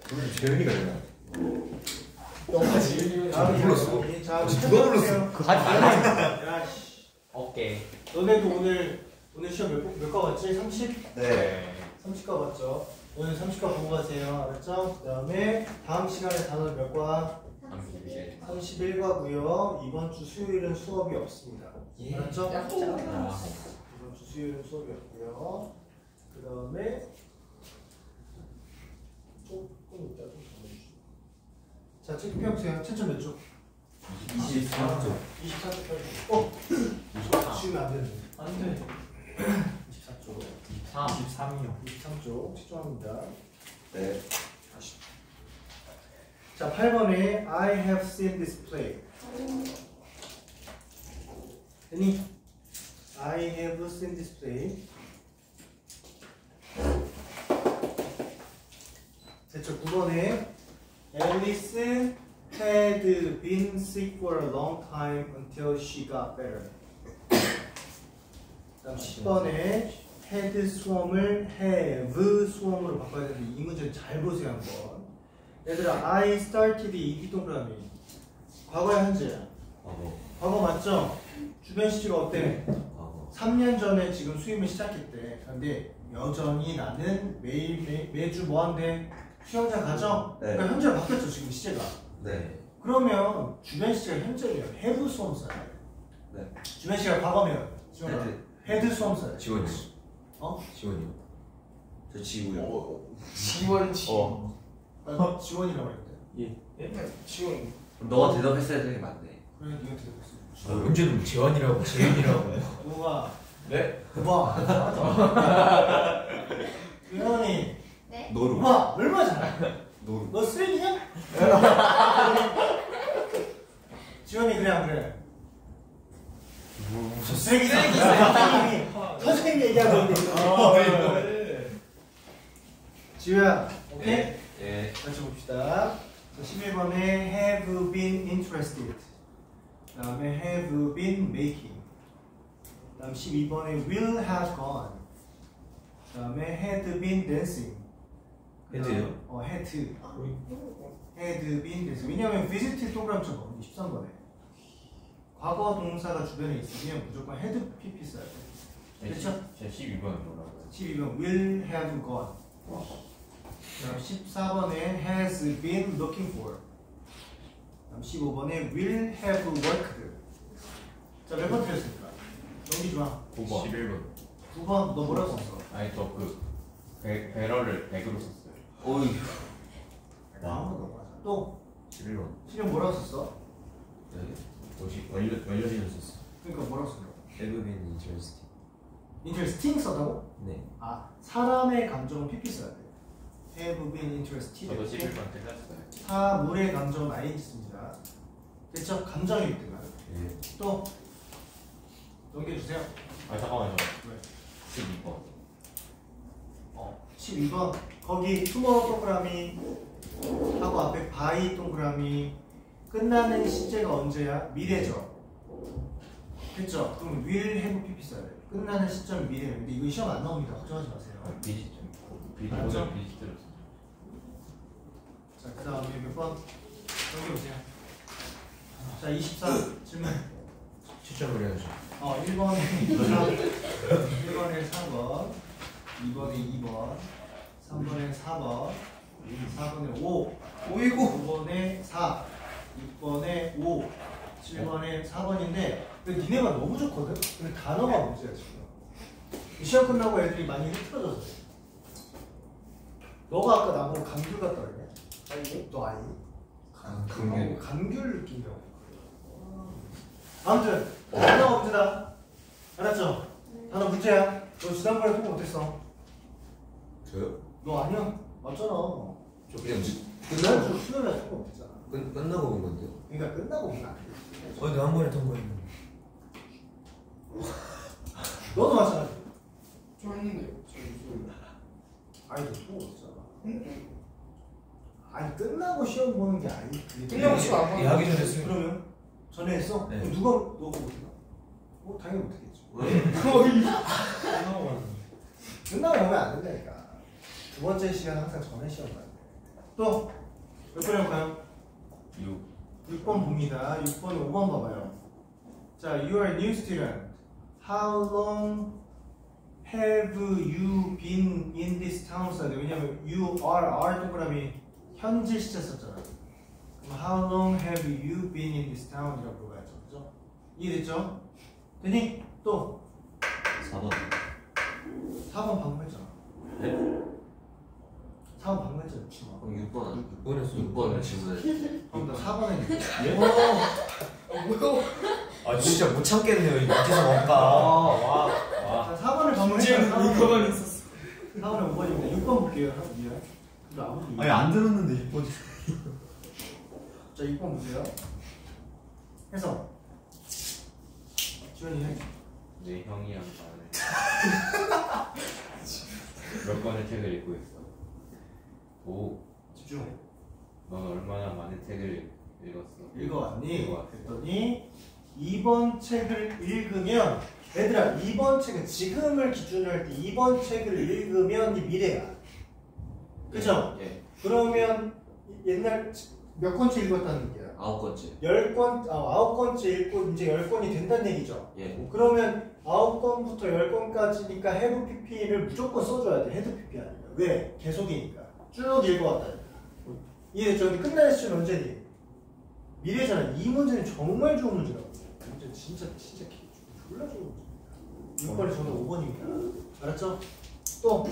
오늘 재현이가 되나? 너까지. 불렀어. 자, 누가 불렀어? 그 하지 말라. 야, 씨. 오케이. 너네도 오늘 시험 몇과 봤지? 30? 네. 30과 봤죠? 오늘 30과 보고 가세요. 알았죠? 그 다음에 다음 시간에 단어 몇 과? 31과고요. 이번 주 수요일은 수업이 없습니다. 알았죠? 이번 주 수요일은 수업이 없고요. 그 다음에 조금 이따 좀 적어주시죠. 자, 책 펴보세요. 채점 몇 쪽? 23쪽. 24쪽 펴주세요. 지우면 안 되는데. 안 돼. 24쪽. 23이요. 23쪽 채점합니다. 네. 자, 8번에 I have seen this play. 됐니? I have seen this play. 됐죠? 9번에 Alice had been sick for a long time until she got better. 다음 10번에 had 수험을 have 수험으로 바꿔야 되는데 이 문제는 잘 보세요 한번. 얘들아, I started 이 동그라미 과거야 현재야? 과거 맞죠? 주변 시제가 어때? 3년 전에 지금 수임을 시작했대. 그런데 여전히 나는 매주 뭐 한대? 수영장 가죠? 네. 그러니까 현재가 바뀌었죠 지금 시제가. 네. 그러면 주변 시제가 현재면 have 수험 써야 돼. 네. 주변 시제가 과거면 지원아 had 수험 써야 돼. 지원이요. 어? 지원이요. 저 지우요. 지원지. 지원이라고 했대. 예. 지원. 너가 대답했어야 되는 게 맞네. 그래 네가 대답했어. 언제는 재환이라고 재현이라고. 누가? 네. 누가? 유현이. 네? 노루. 누가? 얼마나 잘해? 노루. 너 쓰레기냐? 지원이 그래 안 그래? 저 쓰레기다. 선생님이 얘기하고 있는데. 지우야, 오케이? 예. 같이 봅시다. 11번에 have been interested. 그 다음에 have been making. 그 다음 12번에 will have gone. 그 다음에 had been dancing. 헤드요? had. had been dancing. 왜냐면 visit 동그라미처럼 거든요 13번에. 과거 동사가 주변에 있으면 무조건 had pp 써야 돼. 그렇죠? 제가 12번 뭐라고요? 12번 will have gone. 그다음 14번에 has been looking for. 그다음 15번에 will have worked. 자, 몇 번 틀렸습니까? 넘기지 마. 9번. 11번. 9번 너 뭐라고 썼어? 아니 저그 배럴을 100으로 썼어요. 어이. 또 11번. 실력 뭐라고 썼어? 네. 50 완료진을 썼어. 그러니까 뭐라고 썼어? Have been interested. interesting 썼다고? 네. 아, 사람의 감정은 pp 써야 돼. have been interested. 저도 11번 틀렸어요. 사물의 감정은 ing 씁니다. 됐죠? 감정일 때만. 예. 또 넘겨주세요. 아 잠깐만요. 왜? 12번. 12번 거기 투모로우 동그라미 하고 앞에 바이 동그라미 끝나는 시제가 언제야? 미래죠. 됐죠? 그럼 will have pp 써야 돼. 끝나는 시점이 미래예요. 근데 이거 시험 안 나옵니다. 걱정하지 마세요. 비지 알았죠? 오늘 비지 들었어. 자, 그 다음에 몇 번? 넘겨보세요. 자, 24 질문. 추첨을 해야죠. 1번에 3, 1번에 4번, 2번에 2번, 3번에 4번, 4번에 5, 5번에 4, 6번에 5, 7번에 4번인데 근데 니네가 너무 좋거든? 근데 단어가 문제야 지금. 시험 끝나고 애들이 많이 흐트러졌어. 너가 아까 나보고 감귤 같다 그랬냐? 아니, 너 아니? 감귤. 감귤 느낀다고. 아무튼 단어가 문제다. 알았죠? 단어 문제야. 너 지난번에 통과 못했어. 저요? 너 아니야? 맞잖아. 저 그냥 지난주 수요일에 통과 못했잖아. 끝나고 본 건데요. 그러니까 끝나고 보면 안 돼. 어디 한 번에 통과했는데. 너도 마찬가지. 저 했는데요. 저 무슨. 아니 너 통과 못했잖아. 아니 끝나고 시험 보는 게 아니. 그게 끝나고 시험 안 보는 하기 전에 했어요. 그러면 전에 했어? 네. 그럼 누가 너가 못했나? 뭐 당연히 못했겠지. 왜? 끝나고 보면 안 된다니까. 두 번째 시간 항상 전에 시험 봐야 돼. 또 몇 번 해볼까요? 6 6번 봅니다. 6번, 5번 봐봐요. 자, you are a new student. How long have you been in this town? 써야 돼. 왜냐면 you are 동그라미 현재 시제 썼잖아. 그럼 how long have you been in this town? 이라고 물어봐야죠. 그죠? 이해됐죠? 되니? 또 4번. 4번 방금 했잖아. 네? 4번 방금 했잖아. 미친아. 그럼 6번 6번을 질문해. 그럼 나 4번 했는데. 아 진짜 못 참겠네요. 이 밑에서 뭔가. 와 자, 4번을 방금 지금 했잖아. 이거만 있었어. 4번에 5번입니다. 6번 볼게요. 미안. 근데 아무도 아니 안 들었는데 6번. 자, 6번 보세요. 해서 지원이 해. 내 형이랑 나는 몇 권의 책을 읽고 있어. 오, 집중. 넌 얼마나 많은 책을 읽었어? 읽어왔니? 읽어왔어. 그랬더니 2번 책을 읽으면 얘들아 2번 책은 지금을 기준으로 할 때 2번 책을 읽으면 이 미래야. 그죠? 예. 그러면 옛날 몇 권째 읽었다는 얘기야? 9번째. 10권, 9권째 읽고 이제 10권이 된다는 얘기죠. 예. 그러면 9권부터 10권까지니까 have pp를 무조건 써줘야 돼. head pp 아니면. 왜? 계속이니까. 쭉 읽어왔다. 이해됐죠? 근데 끝날 시점은 언제니? 미래잖아. 이 문제는 정말 좋은 문제라고. 문제 진짜 졸라 좋은 문제. 6번이 저는 5번입니다. 알았죠? 또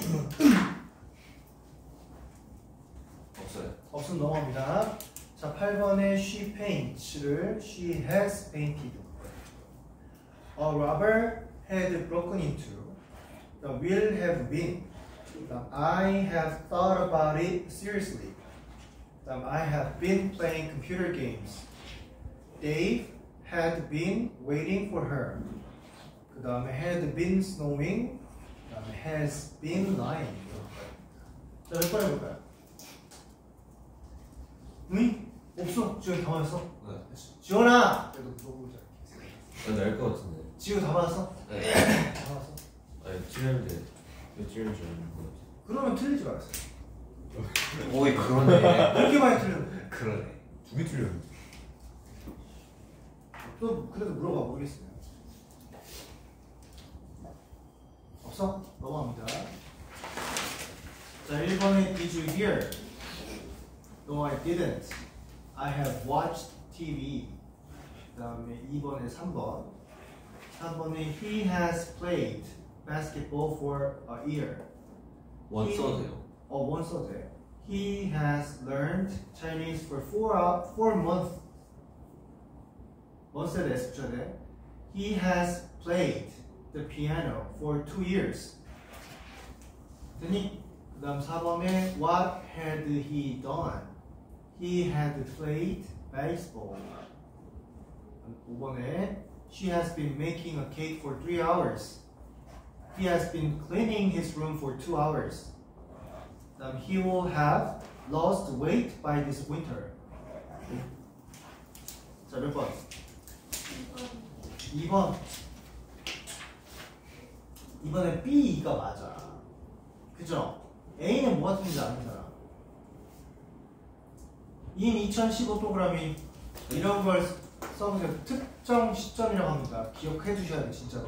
없어요. 없으면 넘어갑니다. 자, 8번에 she paints를 she has painted. A robber had broken into. The will have been. I have thought about it seriously. I have been playing computer games. Dave had been waiting for her. 그 다음에 had been snowing. 그 다음에 has been lying. 자, 몇 번 해볼까요? 응? 없어. 지금 다 맞았어? 네. 지원아! 그래도 물어보자. 날것 같은데. 지금 다 맞았어? 네. 다 맞았어? 아니 찔렸는데 왜 찔렸는지 아는 것 같아. 그러면 틀리지 말았어. 오이 그러네. 그렇게 많이 틀렸는데. 그러네. 2개 틀렸는데. 또 그래도 물어봐 보겠습니다. 없어? 넘어갑니다. 자, 1번에 Did you hear? No, I didn't. I have watched TV. 그 다음에 2번에 3번. 3번에 He has played basketball for a year. 원 써도 돼요. 원 써도 돼. He has learned Chinese for 4 months. months에 대해 써야 돼. He has played the piano for 2 years. 됐니? 그 다음 4번에 What had he done? He had played baseball. 5번에 She has been making a cake for 3 hours. He has been cleaning his room for 2 hours. He will have lost weight by this winter. 자, 몇 번? 2번. 2번에 B가 맞아. 그죠? A는 뭐 같은지 아는 사람? in 2015 동그라미 이런 걸 써보세요. 특정 시점이라고 합니다. 기억해 주셔야 돼, 진짜로.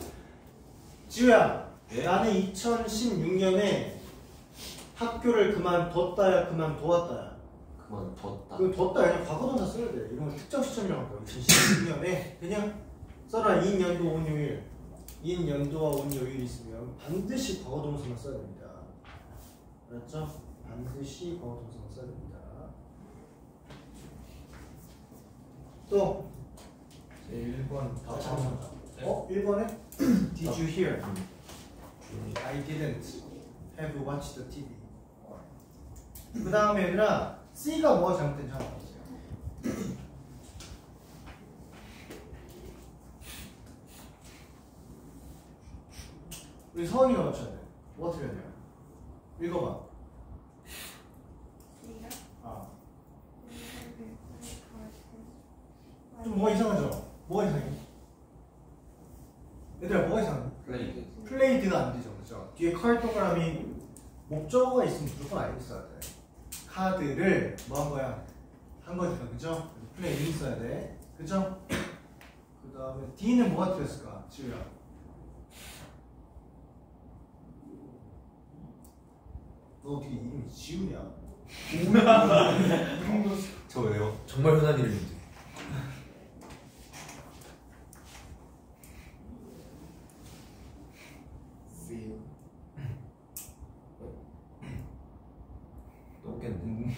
지우야, 예? 나는 2016년에 학교를 그만뒀다야, 그만두었다야. 그만뒀다. 그 뒀다 그냥 과거동사 써야 돼. 이런 거 특정 시점이라고 합니다. 2016년에 그냥 써라. 인 연도 온 요일. 인 연도와 온 요일이 있으면 반드시 과거동사만 써야 됩니다. 알았죠? 반드시 과거동사만 써야 됩니다. 또 1번 아, 잠깐만. 1번에 Did you hear? I didn't have watched the TV. 그 다음에 얘들아 C가 뭐가 잘못된지 한번 보세요. 우리 서원이가 맞춰야 돼. 뭐가 틀렸냐? 읽어봐. 아. 좀 뭐가 이상하죠? 뭐가 이상해? 얘들아 뭐가 이상해? 플레이드. 플레이드가 안 되죠, 그죠? 뒤에 컬 동그라미 목적어가 있으면 무조건 알고 있어야 돼. 카드를 뭐 한 거야? 한 거니까 그죠? 플레이 써야 돼. 그죠? 그 다음에 D는 뭐가 틀렸을까? 지우야. 너 어떻게 이름이 지우냐? 저 왜요? 정말 흔한 이름인데. feel. 또 웃겠네.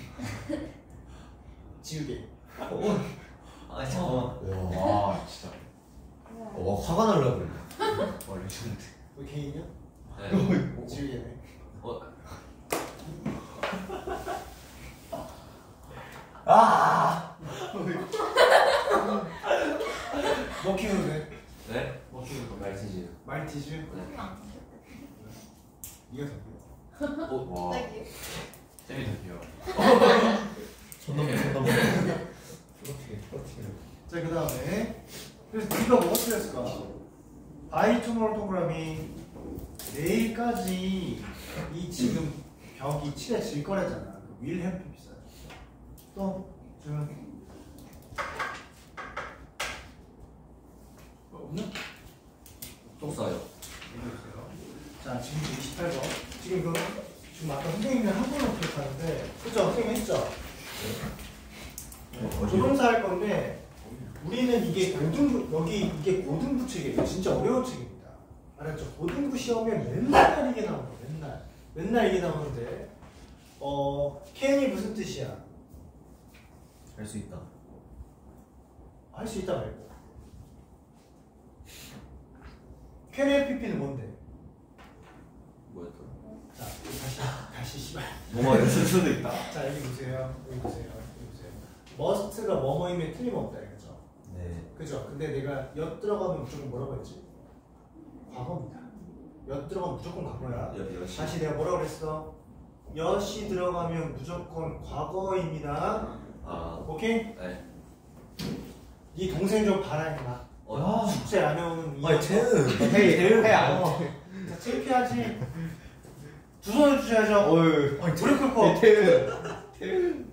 지우개. 아 잠깐만. 와 진짜. 화가 날라 그래. 와 레전드. 너 개인이야? 네. 지우개네. 뭐 키우는데? 네? 뭐 키우는 거? 말티즈. 말티즈? 네. 이거 더 와 갑자기. 쌤이 더 귀여워. 손 넘어. 자, 그 다음에 그래서 D가 뭐가 틀렸을까? By tomorrow 동그라미 내일까지 이 지금 벽이 칠해질 거라잖아. will have to 비싸. 또 지금 없나? 똥 싸요. 읽어주세요. 자, 지금 28번. 지금 이거 지금 아까 선생님이 한 번만 기억하는데, 그죠? 선생님 했죠? 조동사 할 건데 우리는 이게 고등부 여기 이게 고등부 책이에요. 진짜 어려운 책입니다. 알았죠? 고등부 시험에 맨날 이게 나오는 거예요. 맨날 이게 나오는데 can이 무슨 뜻이야? 할 수 있다. 할 수 있다 말고. can의 PP는 뭔데? 뭐였더라? 자, 다시 씨발. 뭐가 있을 수도 있다. 자, 여기 보세요. 여기 보세요. 여기 보세요. must가 뭐뭐임에 틀림없다 이거죠. 네. 그죠? 근데 내가 엿 들어가면 무조건 뭐라고 했지? 과거입니다. 엿 들어가면 무조건 과거야. 여시. 다시 내가 뭐라고 그랬어? 엿이 들어가면 무조건 과거입니다. 아. 오케이? 네. 네 동생 좀 봐라 임마. 숙제 안 해오는 이 아니 쟤는 해안 자, 창피하지? 두 손을 주셔야죠. 무릎 꿇고. 태은.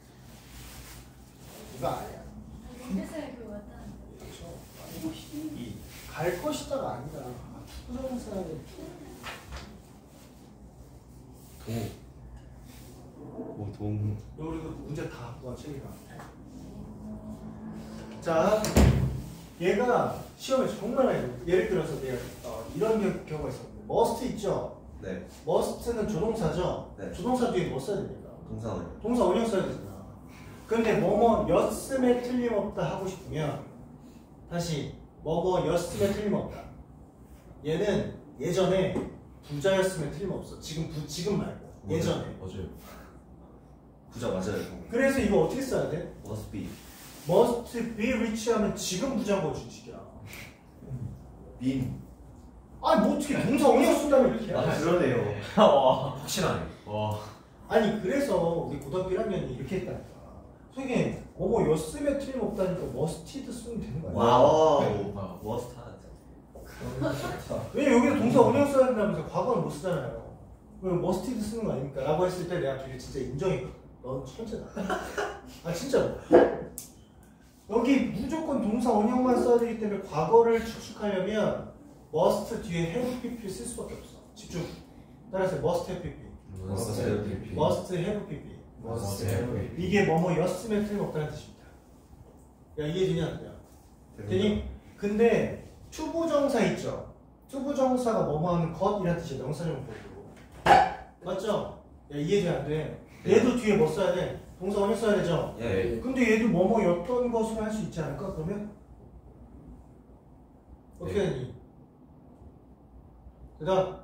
이거 아니야. 뜻을 그거 같다는 이 갈 것이다가 아니라 투정사는 동. 너 그리고 문제 다 갖고 와 책이가. 자, 얘가 시험에 정말 많이 나와요. 예를 들어서 내가 이런 경우가 있었는데 must 있죠? 네. must는 조동사죠? 네. 조동사 뒤에 뭐 써야 됩니까? 동사는. 동사 원형 써야 되잖아. 근데 뭐뭐였음에 틀림없다 하고 싶으면 다시 뭐뭐였음에 틀림없다. 얘는 예전에 부자였으면 틀림없어. 지금 말고 예전에. 맞아요. 부자 맞아요. 그래서 이거 어떻게 써야 돼? Must be. must be rich 하면 지금 부자인 거지 지식이야. been. 아니 뭐 어떻게 동사 원형 쓴다면 이렇게 아 그러네요. 확실하네. 와. 아니 그래서 우리 고등학교 1학년이 이렇게 했다니까. 선생님 뭐였음에 틀림없다니까 musted 쓰면 되는 거야. 와우. must 왜 여기서 동사 원형 써야 된다면서 과거는 못 쓰잖아요. 왜 musted 쓰는 거 아닙니까? 라고 했을 때 내가 되게 진짜 인정했거든. 넌 천재다. 아 진짜로. 여기 무조건 동사 원형만 써야 되기 때문에 과거를 추측하려면 must 뒤에 have pp 쓸 수밖에 없어. 집중. 따라서 must have pp. Must have been. must have pp. Must have. 이게 뭐뭐였으면 틀림없다는 뜻입니다. 야 이해되냐 안 돼요? 되니? 근데 투부정사 있죠? 투부정사가 뭐뭐하는 것이라는 뜻이에요. 명사용법으로. 맞죠? 야 이해되냐 안 돼? 얘도 뒤에 뭐 써야 돼? 동사 원형 써야 되죠? 예. 근데 얘도 뭐뭐였던 것으로 할 수 있지 않을까? 그러면? 어떻게 네. 되니? 그 다음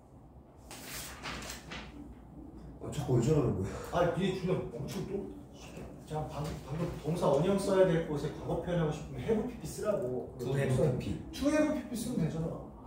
자꾸 왜 저러는 거야? 아 니네 주면 엄청 또 자, 방금 동사 원형 써야 될 곳에 과거 표현하고 싶으면 have pp 쓰라고. To have pp. to have pp 쓰면 되잖아.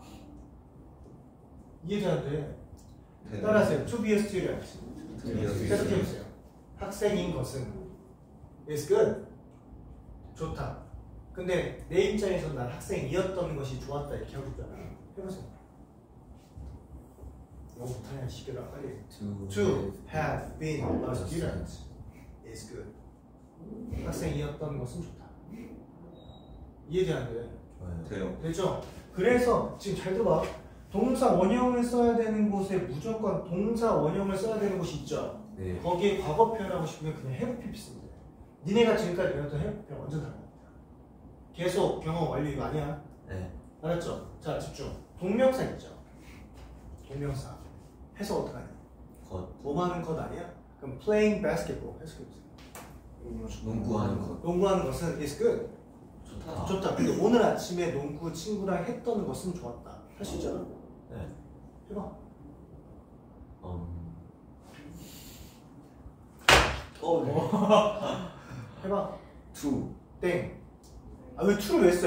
이해가 안 돼. 네. 따라하세요. to be a student. To be a student. 계속해보세요. 학생인 것은 is good. 좋다. 근데 내 입장에서 난 학생이었던 것이 좋았다 이렇게 하고 있잖아. 해보세요. 영어 못하냐 시켜라 빨리. To To have been a student is good. 학생이었던 것은 좋다. 이해돼 안 돼? 좋아요. 돼요. 되죠? 그래서 지금 잘 들어봐. 동사 원형을 써야 되는 곳에 무조건 동사 원형을 써야 되는 곳이 있죠. 네. 거기에 과거 표현하고 싶으면 그냥 have PP 쓰면 돼. 니네가 지금까지 배웠던 have PP 완전 다른 겁니다. 계속 경험 완료 이거 아니야? 네. 알았죠? 자 집중. 동명사 있죠? 동명사 해석 어떻게 하냐? 것. 뭐 하는 것 아니야? 그럼 playing basketball 해석해보세요. 농구하는 것. 농구하는 것은 is good. 좋다. 좋다. 근데 오늘 아침에 농구 친구랑 했던 것은 좋았다. 할 수 있잖아. 네. 해봐. 해봐. to. 땡. 아 왜 to를 왜 써?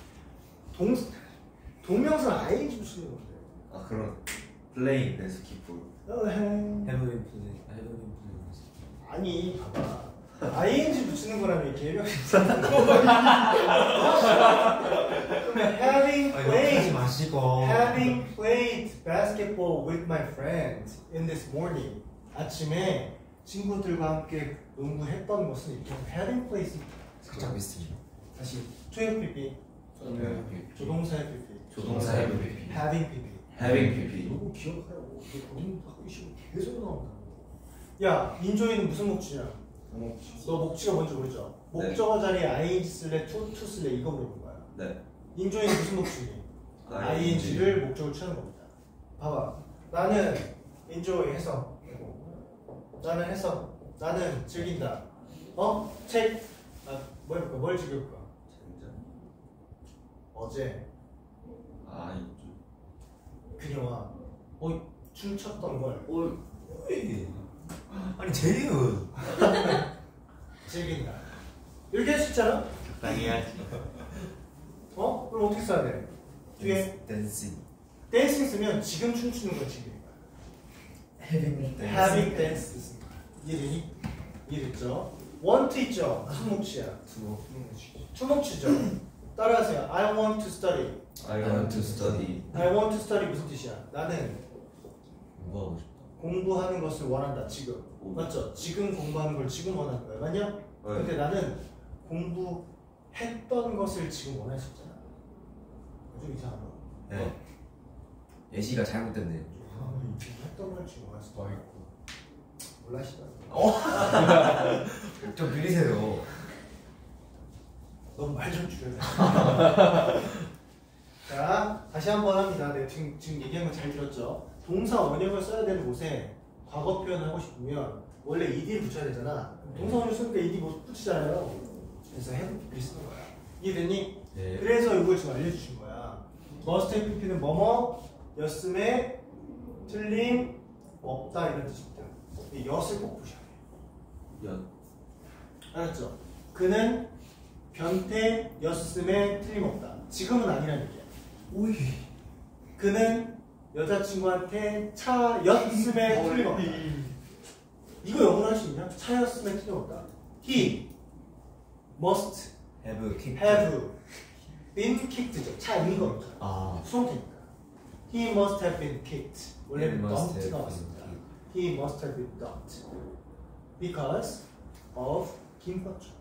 동명사 ing 붙이는 건데. 아 그럼 playing basketball. Heaven please. 아니 봐봐. ing 붙이는 거라면 개명. 그러면 having 하지 played, 마시고. having played basketball with my friends in this morning. 아침에 친구들과 함께 농구했던 것은 이렇게 having played. 살짝 비슷해요. 다시 투의 pp, 조동사의 pp, 조동사의 PP. having pp. having PP. 너무 기억하라고. 이게 본인 바꾸기 싫으면 계속 나온다고. 야, 인조이는 무슨 목치냐? 너 목치가 뭔지 모르죠? 네. 목적어 자리에 ing 쓸래, to 쓸래 이거 물어본 거야. 네. 인조이는 무슨 목치니? ing를 목적으로 취하는 겁니다. 봐봐. 나는 enjoy 해서. 나는 해서. 나는 즐긴다. 책. 뭐 해볼까? 뭘 즐겨볼까? 진짜. 어제 아 이쪽. 그녀와 춤췄던 걸 아니 제이은. 즐긴다. 이렇게 할 수 있잖아? 적당히 해야지. 그럼 어떻게 써야 돼? 뒤에 댄싱. 댄싱 쓰면 지금 춤추는 걸 즐기는 거야. having dance 쓰는 거야. 이해되니? 이해됐죠? want 있죠? 무슨 목치야? 투목치죠? 따라하세요. I want to study. I want to study. I want to study 무슨 뜻이야? 나는 공부하고 싶다. 공부하는 것을 원한다. 지금. 맞죠? 지금 공부하는 걸 지금 원하는 거야. 맞냐? 근데 나는 공부했던 것을 지금 원할 수 있잖아. 좀 이상하다. 네. 예시가 잘못됐네요. 했던 걸 지금 원할 수 있다. 몰라 씨발. 좀 느리세요. 너무 말 좀 줄여야 돼. 자, 다시 한번 합니다. 네, 지금 얘기한 거 잘 들었죠? 동사 원형을 써야 되는 곳에 과거 표현을 하고 싶으면 원래 ed를 붙여야 되잖아. 동사 원형 쓰니까 ed 못 붙이잖아요. 그래서 have pp를 쓰는 거야. 이해됐니? 네. 그래서 이걸 지금 알려주신 거야. must have pp는 뭐뭐였음에 틀림 없다 이런 뜻입니다. 이 엿을 꼭 보셔야 돼요. 연. 알았죠? 그는 변태였음에 틀림없다. 지금은 아니라는 얘기야. 오이. 그는 여자친구한테 차였음에 틀림없다. 이거 영어로 할 수 있냐? 차였음에 틀림없다. He must have kicked. have been kicked죠. 차인 겁니다. 아. 수동태니까. He must have been kicked. 원래 He must dumped가 have 왔습니다. been He must have been dumped because of 김밥주.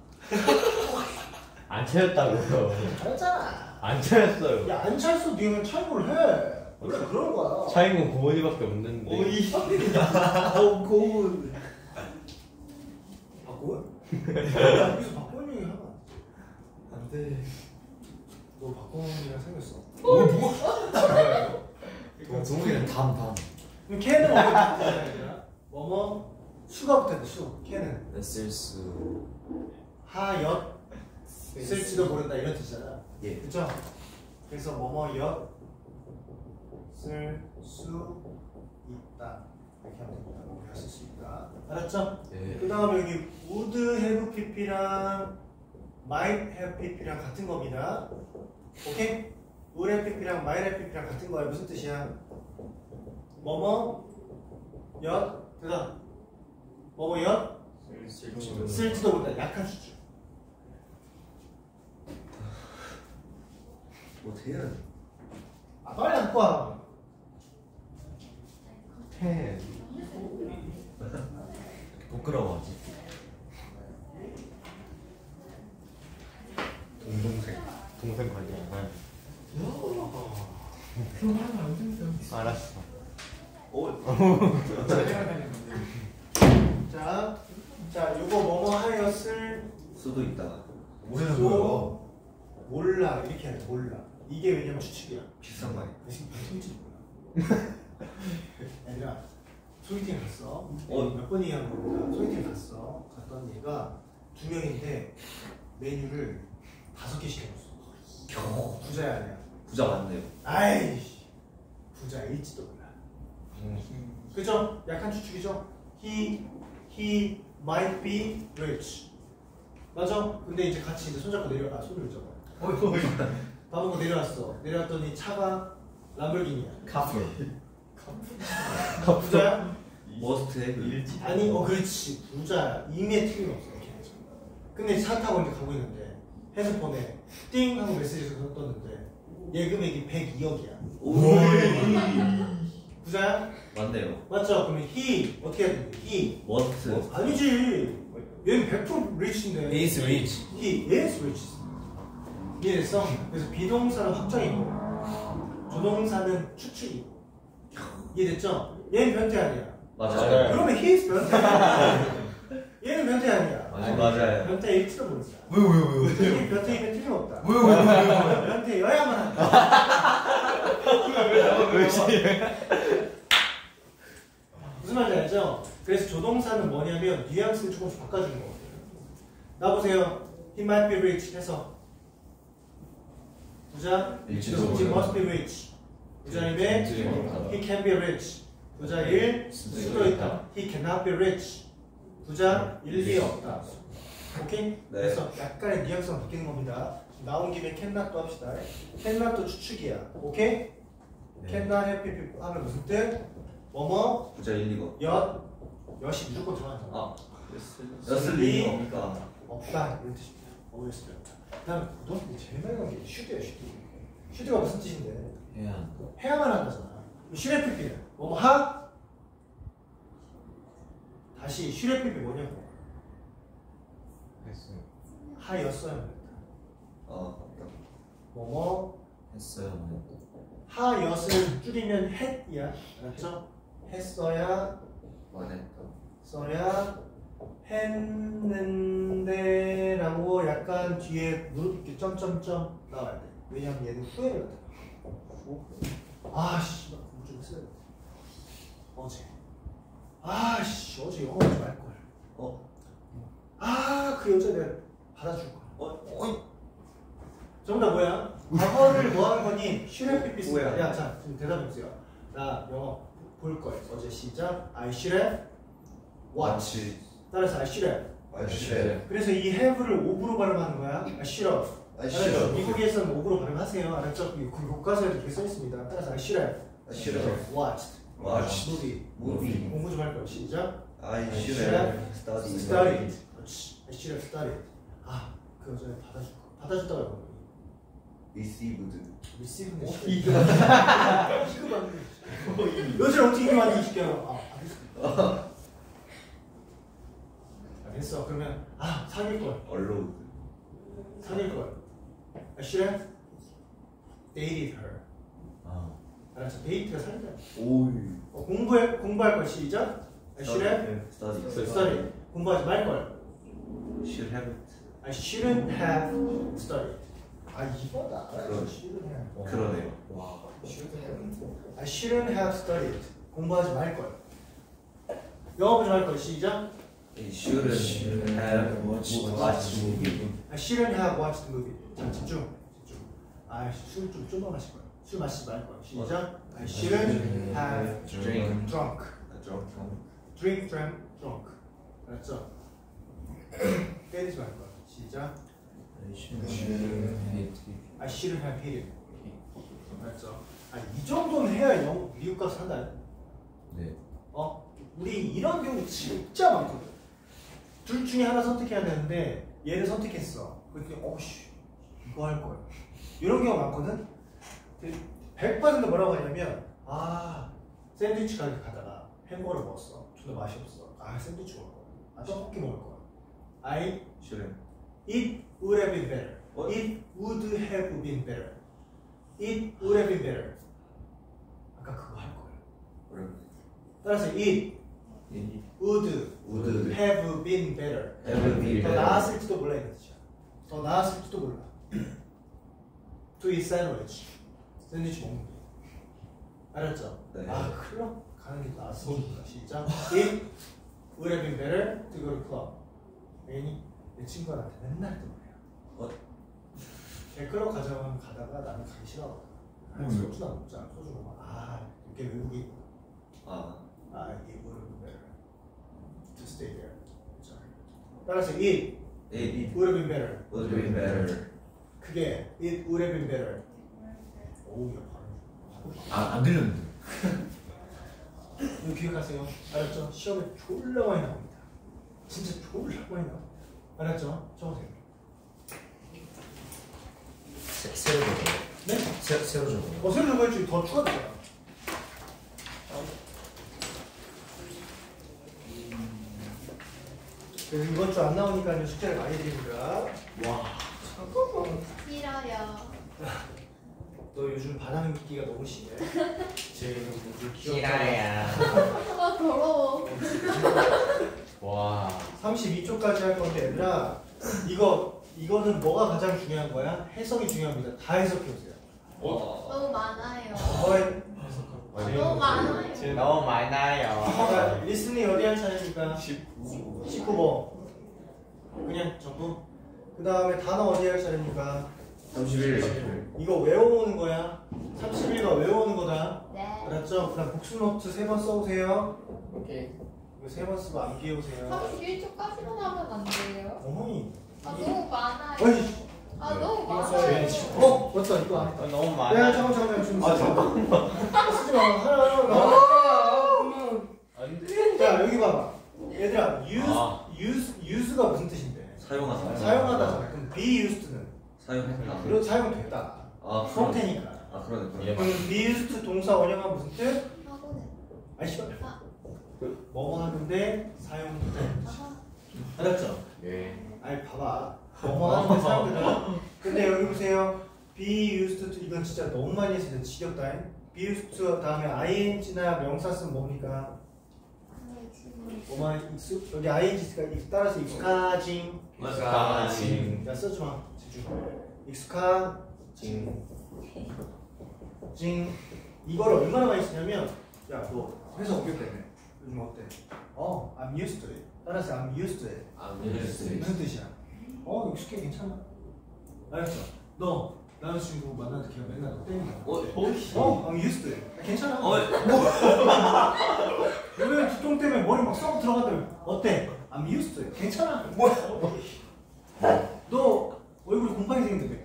안 차였다고요. 잘했잖아. 안 차였어요. 야, 안 찰수 니는 차이를 해. 원래 그런 거야. 차인 건 고은이밖에 없는데. 오이. 아우 고운. 박고은? 여기서 박고은 얘기 하면 안 돼. 너 박고은이랑 생겼어. 동욱이는 담. 그럼 걔는 어떻게 되냐? 뭐뭐 수가 붙었는데 수. 걔는 쓸수. 하엿 쓸지도 모른다 이런 뜻이잖아. 예. 그죠? 그래서 뭐뭐엿 쓸 수 있다 이렇게 하면 됩니다. 우리가 쓸 수 있다. 알았죠? 네. 그 다음에 여기 would have pp랑 might have pp랑 같은 겁니다. 오케이? would have pp랑 might have pp랑 같은 거야. 무슨 뜻이야? 뭐뭐 엿 그다음 뭐뭐 엿 쓸지도 모른다. 약한 수준. 어떻게 해야 돼? 아 빨리 안 봐. 해. 부끄러워하지. 동생 관리 안 해. 그런 거 하면 안 된다. 알았어. 자, 요거 뭐뭐 하였을 수도 있다. 우리는 또 뭐야? 몰라 이렇게 하는 몰라. 이게 왜냐면 추측이야. 비싼 거 아니야? 대신 소개팅 몰라. 얘들아 소개팅 갔어. 몇 번 얘기한 겁니다. 소개팅 갔어. 갔던 얘가 2명인데 메뉴를 5개 시켜줬어. 부자야 아니야? 부자 맞네요. 아이씨 부자일지도 몰라. 그죠? 약간 추측이죠? He might be rich. 맞아? 근데 이제 같이 이제 손잡고 손을 잡아. 밥 먹고 내려왔어. 내려왔더니 차가 람borghini야. 카풀. 부자야? 머스트 해. 아니, 그렇지. 부자야. 임의의 틀림없어. 이렇게 하죠. 근데 차 타고 이렇게 가고 있는데 핸드폰에 띵 하고 메시지가 떴는데 예금액이 102억이야. 오. 부자야? 맞네요. 맞죠? 그러면 he 어떻게 해야 되는데? he 머스트. 아니지. 얘는 100% rich인데. He is rich. He is rich. 이해됐어? 그래서 비동사는 확정이고 조동사는 추측이고. 이해됐죠? 얘는 변태 아니야. 맞아요. 그러면 he is 변태 아니야. 얘는 변태 아니야. 맞아요. 변태일지도 모르겠어. 왜? 변태이면 틀림없다. 왜? 변태여야만 한다. 무슨 말인지 알죠? 그래서 조동사는 뭐냐면 뉘앙스를 조금씩 바꿔주는 거거든요. 나 보세요. He might be rich 해서 부자 일지도 He must be rich. 부자임에 He can be rich. 부자일 수도 있다. He cannot be rich. 부자일 리 없다. 오케이? 그래서 약간의 뉘앙스가 바뀌는 겁니다. 나온 김에 cannot도 합시다. cannot도 추측이야. 오케이? cannot happy people 하면 무슨 뜻? 뭐뭐 부자 1, 2거. 엿이 무조건 들어간다. 아. 였을 리 없다. 없다 이런 뜻입니다. obviously 없다. 그다음 고등학교 때 제일 많이 나온 게 슈드야 슈드. 슈드가 무슨 뜻인데? 해야만 한다잖아. 슈레피피는 뭐뭐 하? 다시 슈레피피 뭐냐고. 했어요. 하였어야 합니다. 맞다. 뭐뭐 했어요. 하엿을 줄이면 했이야. 알았죠? 했어야 맞았다. 써야 했는데 라고 약간 뒤에 무릎 이렇게 점점점 나와야 돼. 왜냐면 얘는 후회를 하잖아. 아씨 공부 좀 했어야 돼. 어제 어제 영어 좀 할걸. 그 여자 내가 받아줄걸. 전부 다 뭐야? 과거를 뭐 하는 거니? 슈레피피스. 뭐야? 야, 자, 지금 대답해보세요. 나 영어 볼 거예요. 어제 시작. I should have watched. 따라서 I should have. 그래서 이 have를 ove로 발음하는 거야. I should have. 알았죠? 미국에서는 ove로 발음하세요. 알았죠? 그 교과서에도 이렇게 써있습니다. 따라서 I should have watched movie. 공부 좀 할 거예요. 시작. I should have studied. studied. 그렇지. I should have studied. 그 여자애 받아줬다고 해요. received. 리시브는 여자를 어떻게 이렇게 많이 시켜요? 됐어. 그러면 사귈걸. allowed. 사귈걸. I should have dated her. 알았어. 데이트가 사귀자. 공부할 걸. 시작. I should have studied. 공부하지 말걸. should have. I shouldn't have studied. 이거다. 그러네요. I shouldn't have studied. 공부하지 말걸. 영어 좀 할걸. 시작. I shouldn't have watched movie. I shouldn't have watched the movie. 자, 집중. 술 좀 마실 거야. 술 마시지 말걸. 시작. I shouldn't have drunk. Drunk. 알았죠? 때리지 말걸. 시작. I shouldn't have hated. 알았죠? 이 정도는 해야 미국 가서 산다. 네. 우리 이런 경우 진짜 많거든. 둘 중에 하나 선택해야 되는데 얘를 선택했어. 그렇게 이거 할 거야. 이런 경우 많거든. 100% 뭐라고 하냐면 샌드위치 가게 가다가 햄버거를 먹었어. 존나 맛이 없어. 아 샌드위치 먹을 거야. 아 떡볶이 먹을 거야. I shouldn't. it would have been better. What? It would have been better. It would have been better. 아까 그거 할 거예요. Whatever. 따라서 it 이 would Would have been better. have been 더 better. 나았을지도 몰라 이 뜻이야. 더 나았을지도 몰라. To eat sandwich. 샌드위치 먹는 게. 알았죠? 네. 아 클럽 가는 게 나았으니까 시작. It would have been better to go to club. 괜히 내 친구가 나한테 맨날 했던 말이야. 클럽 가자고 가다가 나는 가기 싫어. 소주나 먹자. 소주 먹어. 아 이렇게 외국인. 아, it would have been better to stay there. 그렇죠? 따라서 it it would have been better. would have been better. 그게 it would have been better. 오우 야 발음. 안 들렸는데. 이거 기억하세요. 알았죠? 시험에 졸라 많이 나옵니다. 진짜 졸라 많이 나와. 알았죠? 적으세요. 새로 적어. 네? 새로 적어. 새로 적어야지 더 추가되잖아. 그래서 이번 주 안 나오니까 숙제를 많이 드립니다. 싫어요. 너 요즘 반항 기가 너무 심해. 쟤는 무슨 싫어요. 아 더러워. 와. 32초까지 할 건데 얘들아 이거는 뭐가 가장 중요한 거야? 해석이 중요합니다. 다 해석해 오세요. 너무 많아요. 너무 너무 많아요. 많아요. 리스닝 어디 할 차례입니까? 19번. 그냥 전부. 그 다음에 단어 어디 할 차례입니까? 31. 이거 외워오는 거야. 31가 외워오는 거다. 네. 알았죠? 그 다음 복수 노트 3번 써오세요. 오케이. 이거 3번 쓰고 암기해 오세요. 31초까지만 하면 안 돼요? 어머니. 아 너무 많아요. 어이. 아 너무 이거 많아요. 써야지. 맞다 이거 안 했다. 너무 야 많아. 잠깐만 좀 쓰지 마. 하나. 안 돼. 자 여기 봐봐. 얘들아 use가 무슨 뜻인데? 사용하다. 사용하다잖아. 그럼 be used는 사용했다. 그래도 사용됐다. 아, 형태니까. 아, 그러네. 예. 그럼 be used 동사 원형은 무슨 뜻? 하고는. 아니 씨발. 아. 뭐뭐 하는데 사용된다. 아하. 알았죠? 예. 아니 봐봐. 뭐뭐 하는데 사용된다. 근데 여기 보세요. be used to 이건 진짜 너무 많이 해서 진짜 지겹다. be used to 다음에 ing나 명사 쓰면 뭡니까? 뭐만 익숙 여기 ing가 따라서 익숙하징. 익숙하징. 야 써지 마. 제주. 익숙한 징. 이걸 얼마나 많이 쓰냐면 야 너 회사 오기 때문에 요즘 어때? I'm used to it. 따라서 I'm used to it. 무슨 뜻이야? 익숙해 괜찮아. 알았어. 너 남자친구 만나는 걔가 맨날 너 때린다. I'm used to it. 괜찮아. 왜 두통 때문에 머리 막 썩 들어간다며? 어때? I'm used to it. 괜찮아. 너 얼굴이 곰팡이 생긴데.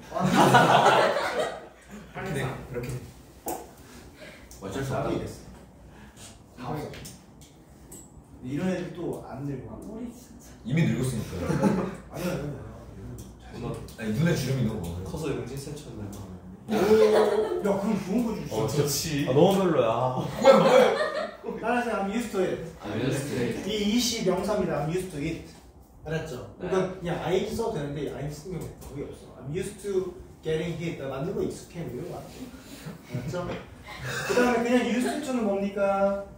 이렇게. 어쩔 수 나도 없다. 이랬어. 다 없어. 이런 애들 또 안 늙어. 이미 늙었으니까. 아니야. 아니 눈에 주름이 너무 많아요. 커서 영진쌤처럼 야 그럼 좋은 거 주지. 좋지. 너무 별로야. 따라서 I'm used to it. 이 이시 명사입니다. I'm used to it. 알았죠? 그러니까 그냥 ing 써도 되는데 ing 쓰는 게 거의 없어. I'm used to getting hit. 나 맞는 거 익숙해. 이런 거 안 돼. 알았죠? 그 다음에 그냥 used to는 뭡니까?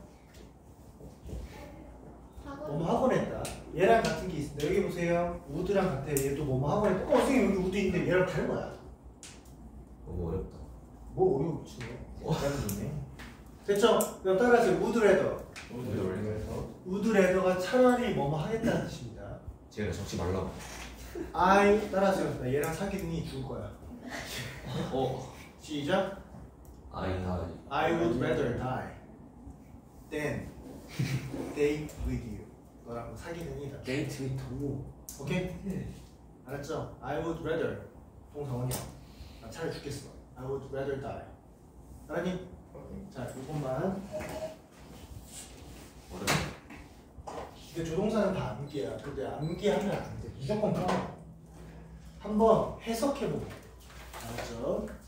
뭐뭐 하곤 했다. 얘랑 같은 게 있습니다. 여기 보세요. would랑 같아. 얘도 뭐뭐 하곤 했다. 선생님 여기 would 있는데 얘랑 다른 거야. 너무 어렵다. 뭐 어려워 미치네. 네 됐죠? 그럼 따라서 would rather. would rather가 차라리 뭐뭐 하겠다는 뜻입니다. 제가 적지 말라고. I 따라서 나 얘랑 사귀더니 죽을 거야. 시작. I would rather die than date with you. 너랑 사귀더니 나 데이트 위 동무. 오케이? 알았죠? I would rather 동사 원형. 나 차라리 죽겠어. I would rather die. 알았니? 자, 이것만. 근데 조동사는 다 암기야. 근데 암기하면 안 돼. 무조건 까먹어. 한번 해석해보고. 알았죠?